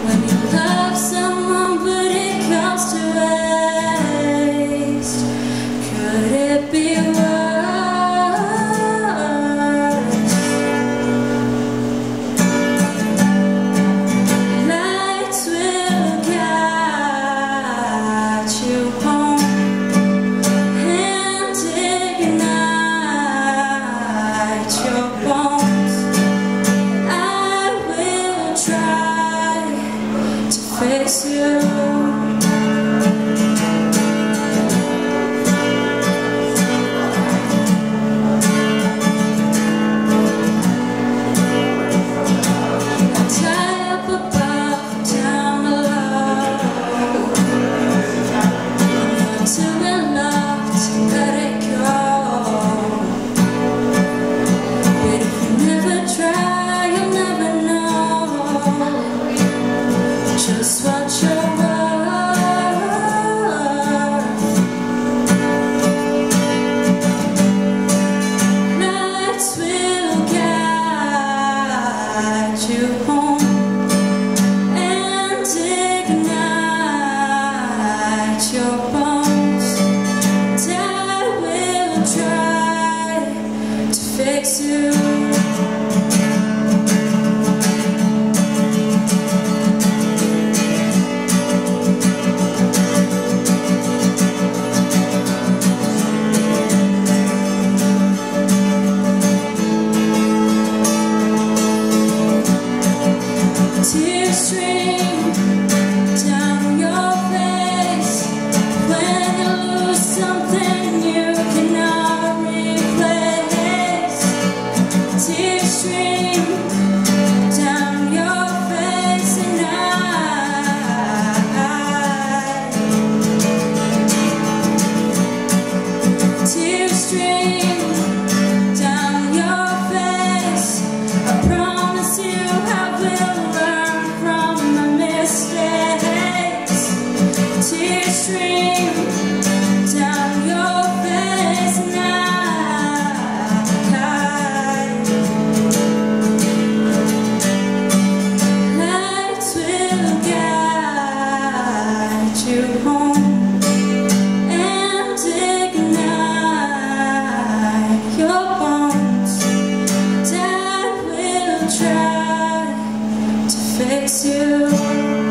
When you love someone but it comes to waste, could it be worse? Lights will guide you home and ignite your bones. I will try to fix you. Just what you're worth. Lights will guide you home and ignite your bones. And I will try to fix you. Tears stream down your face when you lose something you cannot replace. Tears stream down your face and tears stream down your face. I promise you I will learn from my mistakes. Tears stream down your face and lights will guide you home and ignite your bones. And I will try to fix you.